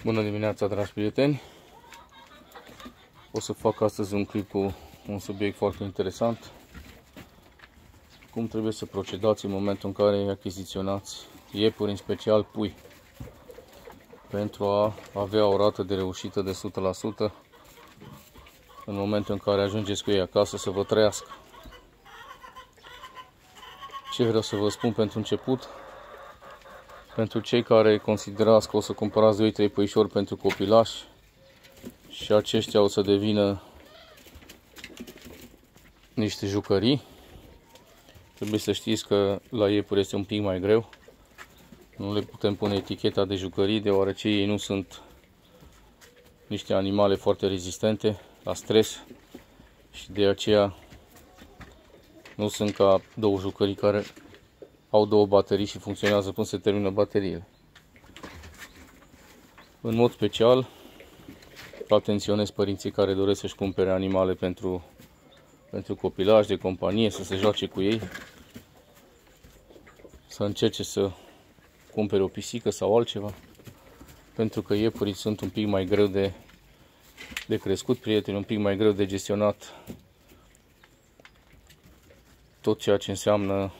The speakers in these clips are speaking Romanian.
Bună dimineața, dragi prieteni! O să fac astăzi un clip cu un subiect foarte interesant. Cum trebuie să procedați în momentul în care achiziționați iepuri, în special pui, pentru a avea o rată de reușită de 100% în momentul în care ajungeți cu ei acasă să vă trăiască. Ce vreau să vă spun pentru început? Pentru cei care considerați că o să cumpărați 2-3 puișori pentru copilași și aceștia o să devină niște jucării, trebuie să știți că la iepuri este un pic mai greu. Nu le putem pune eticheta de jucării, deoarece ei nu sunt niște animale foarte rezistente la stres și de aceea nu sunt ca două jucării care au două baterii și funcționează până se termină bateriile. În mod special, atenționez părinții care doresc să-și cumpere animale pentru copilași de companie, să se joace cu ei, să încerce să cumpere o pisică sau altceva, pentru că iepurii sunt un pic mai greu de crescut, prieteni, un pic mai greu de gestionat tot ceea ce înseamnă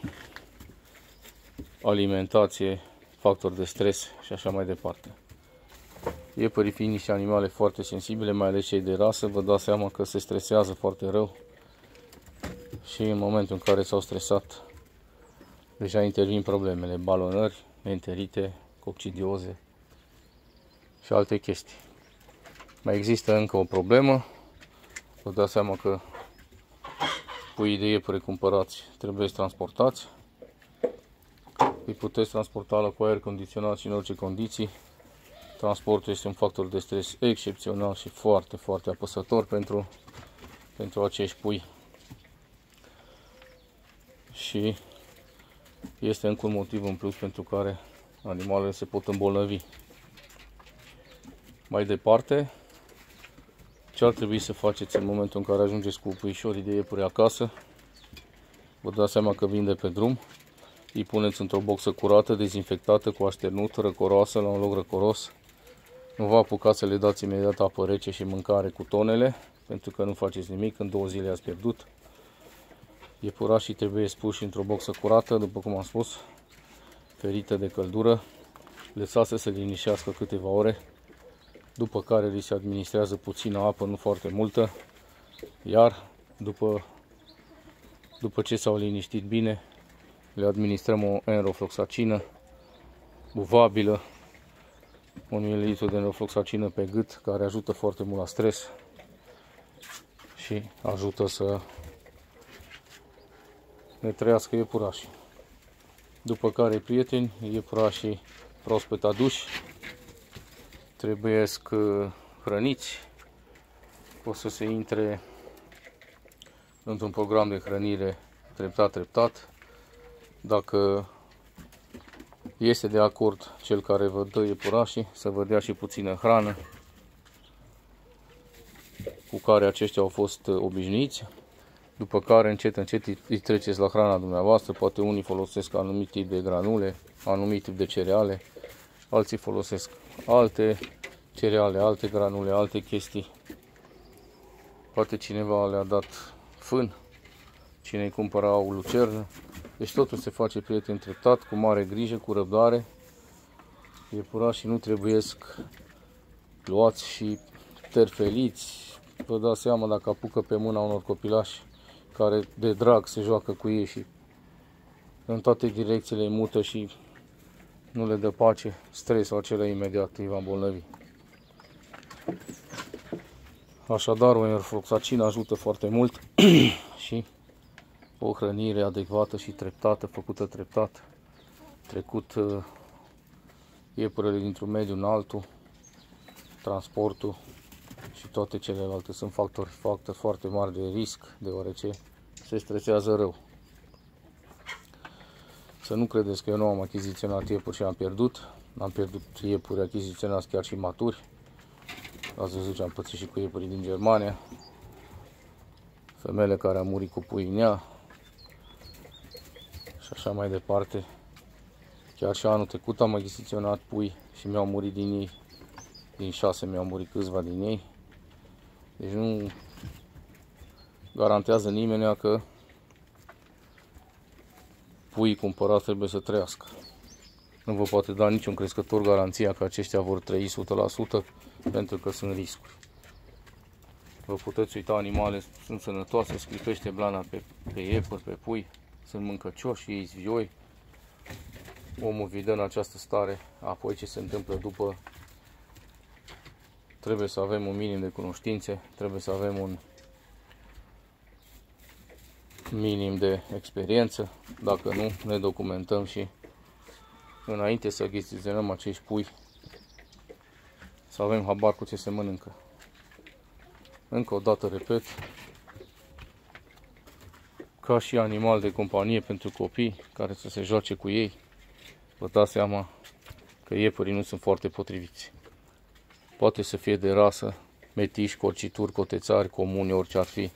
alimentație, factori de stres și așa mai departe. Iepurii fiind niște animale foarte sensibile, mai ales cei de rasă, vă dați seama că se stresează foarte rău și în momentul în care s-au stresat deja intervin problemele, balonări, enterite, coccidioze și alte chestii. Mai există încă o problemă, vă dați seama că puii de iepure cumpărați trebuie transportați. Îi puteți transporta cu aer condiționat și în orice condiții. Transportul este un factor de stres excepțional și foarte, foarte apăsător pentru acești pui. Și este încă un motiv în plus pentru care animalele se pot îmbolnăvi. Mai departe, ce ar trebui să faceți în momentul în care ajungeți cu puișorii de iepure acasă? Vă dați seama că vin de pe drum. Îi puneți într-o boxă curată, dezinfectată, cu așternut, răcoroasă, la un loc răcoros. Nu vă apucați să le dați imediat apă rece și mâncare cu tonele, pentru că nu faceți nimic, în 2 zile ați pierdut. Iepurașii trebuie puși într-o boxă curată, după cum am spus, ferită de căldură. Lăsați să se linișească câteva ore, după care li se administrează puțină apă, nu foarte multă, iar după ce s-au liniștit bine, le administrăm o enrofloxacină buvabilă, 1 ml de enrofloxacină pe gât, care ajută foarte mult la stres și ajută să ne trăiască iepurașii. După care, prieteni, iepurașii proaspăt aduși trebuiesc hrăniți. O să se intre într-un program de hrănire treptat. Dacă este de acord cel care vă dă iepurașii, să vă dea și puțină hrană cu care aceștia au fost obișnuiți, după care încet îi treceți la hrana dumneavoastră. Poate unii folosesc anumit tip de granule, anumit tip de cereale, alții folosesc alte cereale, alte granule, alte chestii. Poate cineva le-a dat fân, cine îi cumpăra o lucernă. Deci totul se face, prieteni, treptat, cu mare grijă, cu răbdare. Iepurașii nu trebuiesc luați și terfeliți. Vă dați seama dacă apucă pe mâna unor copilași care de drag se joacă cu ei și în toate direcțiile îi mută și nu le dă pace, stresul acela imediat îi va îmbolnăvi. Așadar, o enrofloxacină ajută foarte mult și o hrănire adecvată și treptată, făcută treptat, trecut iepurele dintr-un mediu în altul, transportul și toate celelalte sunt factori foarte mari de risc, deoarece se stresează rău. Să nu credeți că eu nu am achiziționat iepuri și am pierdut. Am pierdut iepuri achiziționați chiar și maturi. Ați văzut ce am pățit și cu iepurii din Germania. Femeile care au murit cu puii în ea. Și așa mai departe. Chiar și anul trecut am achiziționat pui și mi-au murit din ei din 6 mi-au murit câțiva din ei. Deci nu garantează nimeni că puii cumpărați trebuie să trăiască. Nu vă poate da niciun crescător garanția că aceștia vor trăi 100% pentru că sunt riscuri. Vă puteți uita, animale sunt sănătoase, sclipește blana pe iepuri, pe pui, sunt mâncăcioși, ei vioi. Omul vi dă în această stare, apoi ce se întâmplă după, trebuie să avem un minim de cunoștințe, trebuie să avem un minim de experiență, dacă nu, ne documentăm și înainte să achiziționăm acești pui, să avem habar cu ce se mănâncă. Încă o dată repet, ca și animal de companie pentru copii care să se joace cu ei, vă dați seama că iepurii nu sunt foarte potriviți. Poate să fie de rasă, metiși, corcituri, cotețari, comuni, orice ar fi.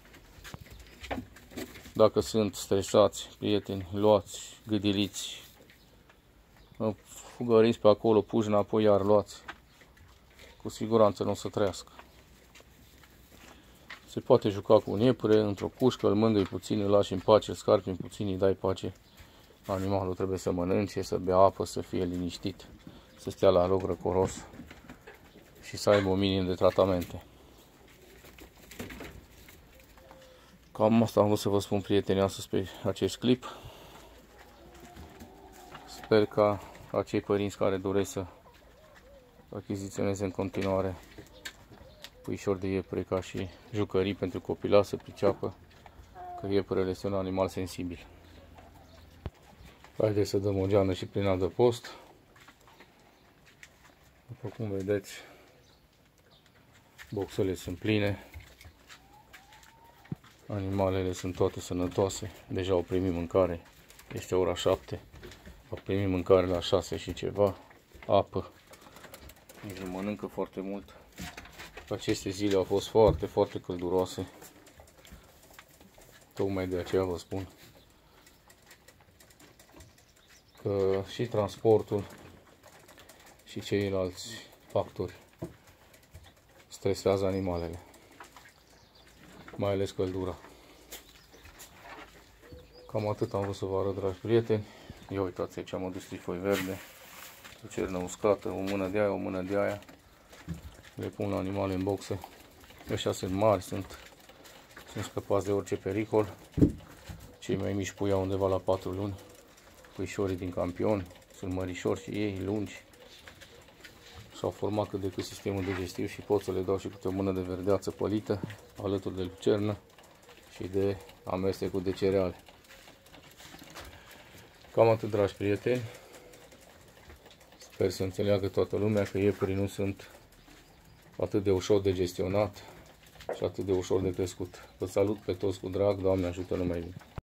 Dacă sunt stresați, prieteni, luați, gâdiliți, fugăriți pe acolo, puși înapoi, iar luați. Cu siguranță nu o să trăiască. Se poate juca cu un iepure într-o cușcă, îl mângâi puțin, îl lași în pace, îl scarpi în puțin, îi dai pace. Animalul trebuie să mănânce, să bea apă, să fie liniștit, să stea la loc răcoros și să aibă un minim de tratamente. Cam asta am vrut să vă spun, prieteni, astăzi pe acest clip. Sper ca acei părinți care doresc să achiziționeze în continuare puișori de iepure ca și jucării pentru copila, să priceapă că iepurele este un animal sensibil. Haideți să dăm o geană și prin adăpost. După cum vedeți, boxele sunt pline, animalele sunt toate sănătoase, deja au primit mâncare, este ora 7, au primit mâncare la 6 și ceva, apă, nici nu mănâncă foarte mult. Aceste zile au fost foarte, foarte călduroase, tocmai de aceea vă spun că și transportul și ceilalți factori stresează animalele, mai ales căldura. Cam atât am vrut să vă arăt, dragi prieteni. Ia uitați, aici am adus trifoi verde, o cernă uscată, o mână de aia, o mână de aia. Le pun la animale în boxe. Ăștia sunt mari, sunt scăpați de orice pericol. Cei mai mici pui au undeva la 4 luni. Puișorii din campion sunt mărișori și ei, lungi. Și-au format cât de cât sistemul digestiv și pot să le dau și câte o mână de verdeață pălită, alături de lucernă și de amestecul de cereale. Cam atât, dragi prieteni. Sper să înțeleagă toată lumea că iepurii nu sunt atât de ușor de gestionat și atât de ușor de crescut. Vă salut pe toți cu drag, Doamne ajută, numai bine.